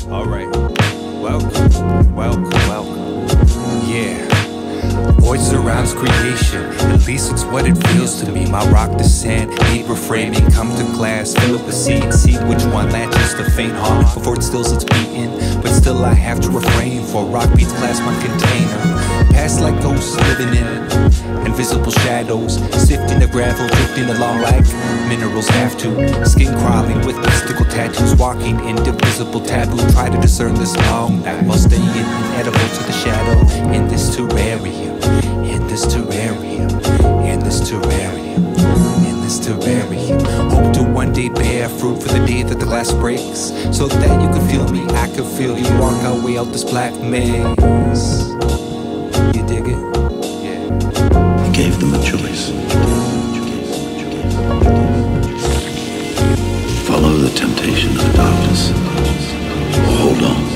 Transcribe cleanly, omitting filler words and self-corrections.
Alright, welcome. Yeah, voices around creation, at least it's what it feels to me. My rock the sand, need reframing, come to class, fill up a seed, see which one latches the faint heart before it stills its beating. But still I have to refrain, for rock beats class my container. Past like ghosts living in invisible shadows, sifting the gravel, drifting along like minerals have to. Skin crawling with mystical tattoos, walking indivisible taboo. Try to discern this long night while staying inedible to the shadow. In this terrarium, in this terrarium, in this terrarium, in this terrarium. Hope to one day bear fruit for the day that the glass breaks, so that you can feel me, I can feel you. Walk our way out this black maze. You dig it? Yeah. He gave them a choice. Follow the temptation of the darkness, or hold on.